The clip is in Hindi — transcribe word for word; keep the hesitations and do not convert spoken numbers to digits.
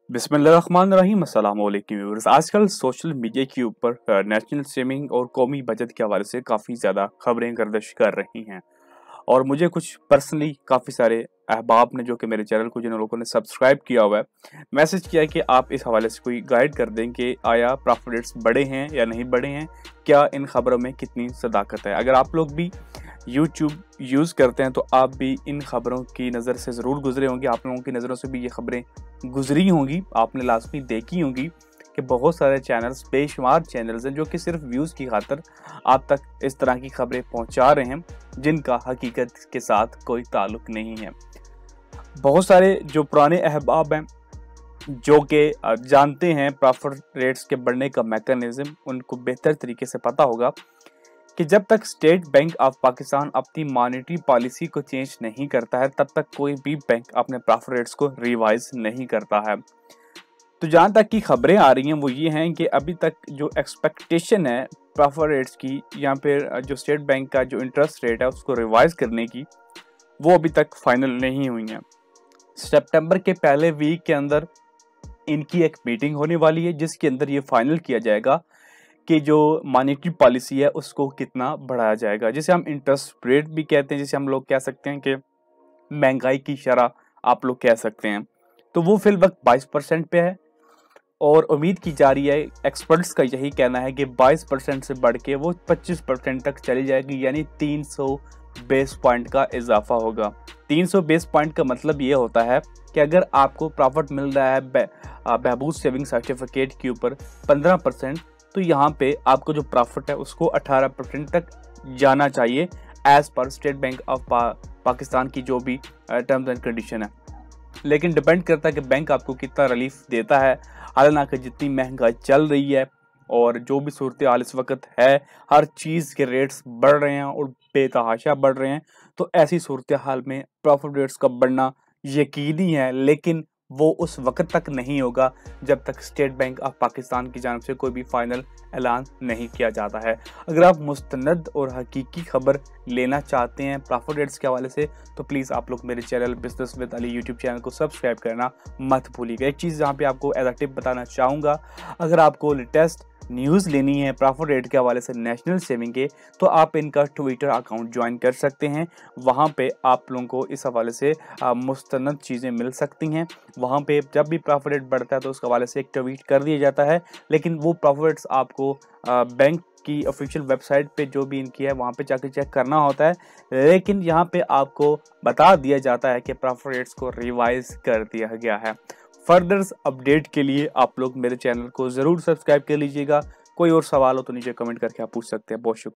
बिस्मिल्लाहिर्रहमानिर्रहीम अस्सलाम वालेकुम व्यूअर्स। आजकल सोशल मीडिया के ऊपर नेशनल स्ट्रीमिंग और कौमी बजट के हवाले से काफ़ी ज़्यादा खबरें गर्दिश कर रही हैं और मुझे कुछ पर्सनली काफ़ी सारे अहबाब ने जो कि मेरे चैनल को जिन लोगों ने सब्सक्राइब किया हुआ है मैसेज किया है कि आप इस हवाले से कोई गाइड कर दें कि आया प्रॉफिट रेट्स बढ़े हैं या नहीं बढ़े हैं, क्या इन खबरों में कितनी सदाकत है। अगर आप लोग भी यूट्यूब यूज़ करते हैं तो आप भी इन खबरों की नज़र से ज़रूर गुजरे होंगे, आप लोगों की नज़रों से भी ये खबरें गुजरी होंगी, आपने लाजमी देखी होंगी कि बहुत सारे चैनल्स, बेशुमार चैनल्स हैं जो कि सिर्फ व्यूज़ की खातिर आप तक इस तरह की खबरें पहुंचा रहे हैं जिनका हकीकत के साथ कोई ताल्लुक नहीं है। बहुत सारे जो पुराने अहबाब हैं जो कि जानते हैं प्रॉफिट रेट्स के बढ़ने का मैकेनिज्म, उनको बेहतर तरीके से पता होगा कि जब तक स्टेट बैंक ऑफ पाकिस्तान अपनी मॉनेटरी पॉलिसी को चेंज नहीं करता है तब तक कोई भी बैंक अपने प्रॉफिट रेट्स को रिवाइज नहीं करता है। तो जहाँ तक की खबरें आ रही हैं वो ये हैं कि अभी तक जो एक्सपेक्टेशन है प्रॉफिट रेट्स की या फिर जो स्टेट बैंक का जो इंटरेस्ट रेट है उसको रिवाइज करने की, वो अभी तक फाइनल नहीं हुई है। सितंबर के पहले वीक के अंदर इनकी एक मीटिंग होने वाली है जिसके अंदर ये फाइनल किया जाएगा कि जो मॉनेटरी पॉलिसी है उसको कितना बढ़ाया जाएगा, जिसे हम इंटरेस्ट रेट भी कहते हैं, जिसे हम लोग कह सकते हैं कि महंगाई की शरह आप लोग कह सकते हैं। तो वो फिल वक्त बाईस परसेंट पे है और उम्मीद की जा रही है, एक्सपर्ट्स का यही कहना है कि बाईस परसेंट से बढ़ के वो पच्चीस परसेंट तक चली जाएगी, यानी तीन सौ बेस पॉइंट का इजाफा होगा। तीन सौ बेस पॉइंट का मतलब ये होता है कि अगर आपको प्रॉफिट मिल रहा है बहबूद सेविंग सर्टिफिकेट के ऊपर पंद्रह परसेंट, तो यहाँ पे आपको जो प्रॉफिट है उसको अठारह परसेंट तक जाना चाहिए as per state bank of पा, पाकिस्तान की जो भी टर्म्स एंड कंडीशन है। लेकिन डिपेंड करता है कि बैंक आपको कितना रिलीफ देता है। हालांकि जितनी महंगाई चल रही है और जो भी सूरत हाल इस वक्त है, हर चीज़ के रेट्स बढ़ रहे हैं और बेतहाशा बढ़ रहे हैं, तो ऐसी सूरत हाल में प्रॉफिट रेट्स का बढ़ना यकीनी है, लेकिन वो उस वक्त तक नहीं होगा जब तक स्टेट बैंक ऑफ पाकिस्तान की जानिब से कोई भी फाइनल ऐलान नहीं किया जाता है। अगर आप मुस्तनद और हकीकी खबर लेना चाहते हैं प्रॉफिट रेट्स के हवाले से तो प्लीज़ आप लोग मेरे channel business with Ali YouTube channel को सब्सक्राइब करना मत भूलिएगा। एक चीज़ जहाँ पे आपको एज अ टिप बताना चाहूँगा, अगर आपको लेटेस्ट न्यूज़ लेनी है प्रॉफिट रेट के हवाले से नेशनल सेविंग के, तो आप इनका ट्विटर अकाउंट ज्वाइन कर सकते हैं। वहाँ पे आप लोगों को इस हवाले से मुस्तनद चीज़ें मिल सकती हैं। वहाँ पे जब भी प्रॉफिट रेट बढ़ता है तो उसके हवाले से एक ट्वीट कर दिया जाता है, लेकिन वो प्रॉफिट रेट्स आपको बैंक की ऑफिशियल वेबसाइट पे जो भी इनकी है वहाँ पे जाके चेक करना होता है, लेकिन यहाँ पे आपको बता दिया जाता है कि प्रॉफिट रेट्स को रिवाइज कर दिया गया है। फर्दर अपडेट के लिए आप लोग मेरे चैनल को ज़रूर सब्सक्राइब कर लीजिएगा। कोई और सवाल हो तो नीचे कमेंट करके आप पूछ सकते हैं। बहुत शुक्रिया।